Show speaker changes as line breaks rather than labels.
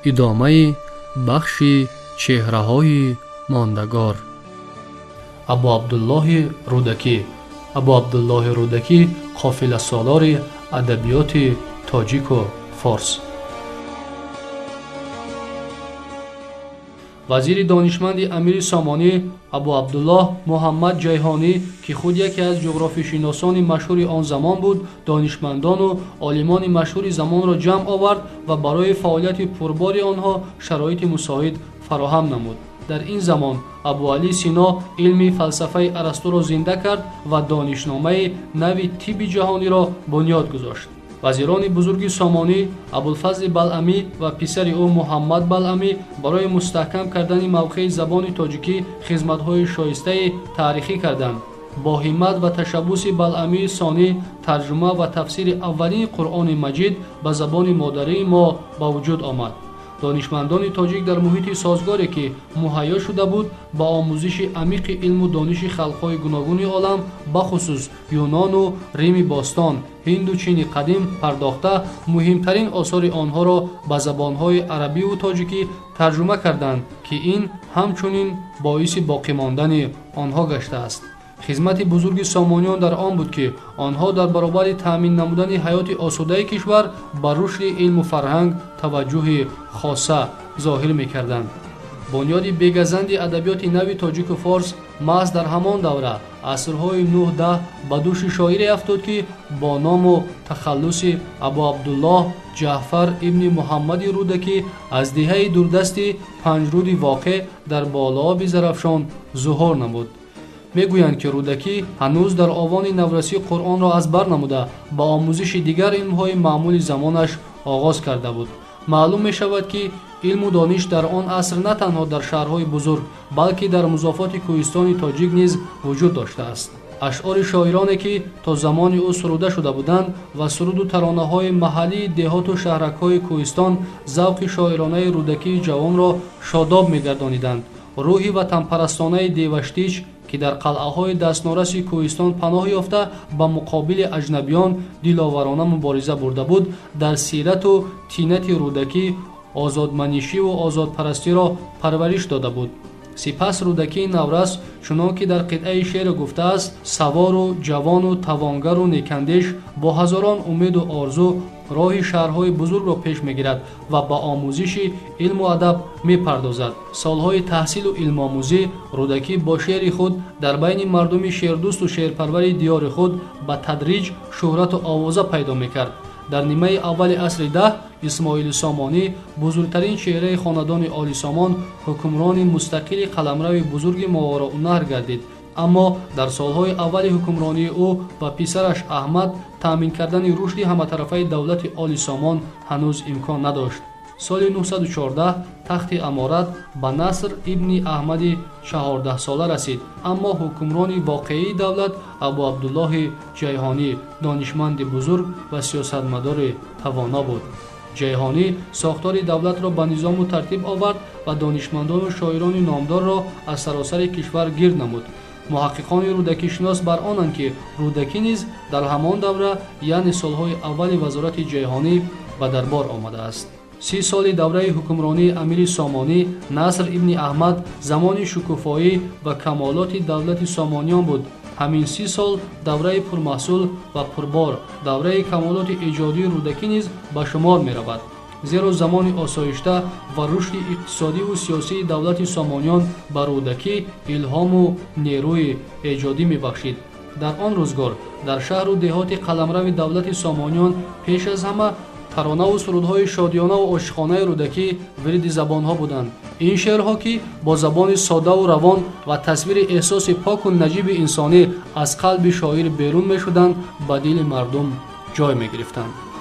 ادامه بخش چهره‌های ماندگار. ابو عبدالله رودکی. ابو عبدالله رودکی قافله سالار ادبیات تاجیک و فارس. وزیر دانشمند امیر سامانی ابو عبدالله محمد جیهانی که خود یکی از جغرافی شناسان مشهور آن زمان بود، دانشمندان و عالمان مشهور زمان را جمع آورد و برای فعالیت پربار آنها شرایط مساعد فراهم نمود. در این زمان ابو علی سینا علم فلسفه ارسطو را زنده کرد و دانشنامه نوی طب جهانی را بنیاد گذاشت. وزیران بزرگ سامانی ابوالفضل بلعمی و پسر او محمد بلعمی برای مستحکم کردن موقع زبان تاجیکی خدمت‌های شایسته تاریخی کردند. با همت و تشبث بلعمی ثانی ترجمه و تفسیر اولین قرآن مجید به زبان مادری ما به وجود آمد. دانشمندان تاجیک در محیط سازگاری که مهیا شده بود با آموزش عمیق علم و دانش خلق‌های گوناگون عالم بخصوص یونان و ریم باستان، هند و چین قدیم پرداخته مهمترین آثار آنها را به زبان‌های عربی و تاجیکی ترجمه کردند که این همچنین باعث باقی ماندن آنها گشته است. خدمت بزرگ سامانیان در آن بود که آنها در برابر تأمین نمودن حیات آسوده کشور بر رشد علم و فرهنگ توجه خاصه ظاهر می‌کردند. بنیاد بیگزند ادبیات نوی تاجیک و فارس محض در همان دوره عصرهای 9-10 به دوش شاعری افتاد که با نام و تخلص ابو عبدالله جعفر ابن محمد رودکی از دهه دوردست پنجرود واقع در بالاب زرافشان ظهور نمود. میگویند که رودکی هنوز در آوان نورسی قرآن را از بر نموده با آموزش دیگر علم‌های معمول زمانش آغاز کرده بود. معلوم می شود که علم و دانش در آن عصر نه تنها در شهرهای بزرگ بلکه در مضافات کوهستان تاجیک نیز وجود داشته است. اشعار شاعرانی که تا زمان او سروده شده بودند و سرود و ترانه‌های محلی دهات و شهرک‌های کوهستان ذوق شاعرانه رودکی جوان را شاداب می‌گردانیدند. روحی وطن پرستانه دیوشتیچ که در قلعه‌های دستنورس کوهستان پناه یافته با مقابل اجنبیان دلاورانه مبارزه برده بود، در سیرت و طینت رودکی آزادمنشی و آزادپرستی را پرورش داده بود. سپس رودکی نورس چنان که در قطعه شعر گفته است، سوار و جوان و توانگر و نیکندیش با هزاران امید و آرزو راه شهرهای بزرگ را پیش میگیرد و با آموزش علم و ادب میپردازد. سالهای تحصیل و علم آموزی رودکی با شعر خود در بین مردم شعردوست و شعرپرور دیار خود به تدریج شهرت و آوازه پیدا میکرد. در نیمه اول عصر 10 اسماعیل سامانی بزرگترین چهره خاندان آل سامان حکمران مستقل قلمرو بزرگ ماوراءالنهر گردید. اما در سالهای اول حکمرانی او و پسرش احمد تأمین کردن رشد همه‌طرفه دولت آل سامان هنوز امکان نداشت. سال 914 تخت امارت به نصر ابن احمد 14 ساله رسید، اما حکمران واقعی دولت ابو عبدالله جیهانی دانشمند بزرگ و سیاستمدار توانا بود. جیهانی ساختار دولت را به نظام و ترتیب آورد و دانشمندان و شاعران نامدار را از سراسر کشور گرد نمود. محققان رودکی شناس بر آنند که رودکی نیز در همان دوره یعنی سالهای اول وزارت جیهانی به دربار آمده است. 30 سال دوره حکمرانی امیر سامانی نصر ابن احمد زمان شکوفایی و کمالات دولت سامانیان بود. همین 30 سال دوره پرمحصول و پربار دوره کمالات ایجادی رودکی نیز به شمار می رود، زیرا زمان آسایشته و رشد اقتصادی و سیاسی دولت سامانیان به رودکی الهام و نیروی ایجادی می بخشید. در آن روزگار در شهر و دهات قلمرو دولت سامانیان پیش از همه ترانه و سرودهای شادیانه و عاشقانه رودکی ورد زبانها بودند. این شعرها که با زبان ساده و روان و تصویر احساس پاک و نجیب انسانی از قلب شاعر بیرون می شدند به دل مردم جای می گرفتند.